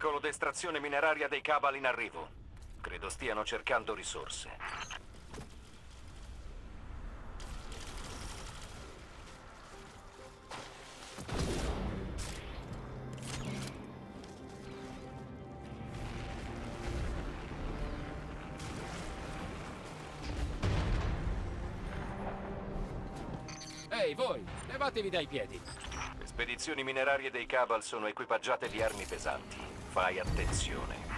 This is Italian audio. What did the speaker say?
veicolo d'estrazione mineraria dei Cabal in arrivo. Credo stiano cercando risorse. Ehi, voi, levatevi dai piedi. Le spedizioni minerarie dei Cabal sono equipaggiate di armi pesanti. Fai attenzione.